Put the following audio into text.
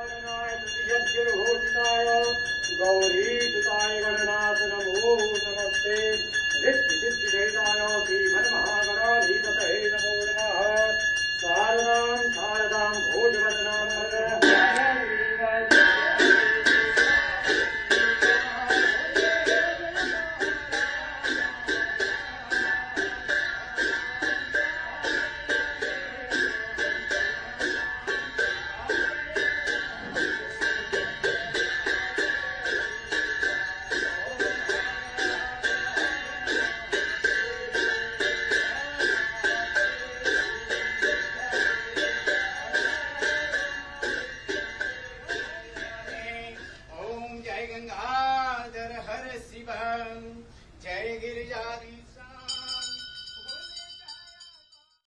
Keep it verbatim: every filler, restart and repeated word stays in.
गौरीसुताय गणनाथ नमो नमस्ते ऋद्धिसिद्धिवेदाय श्रीमन्महागणाधिपतये नमो नमः शारदां शारदां भोजवद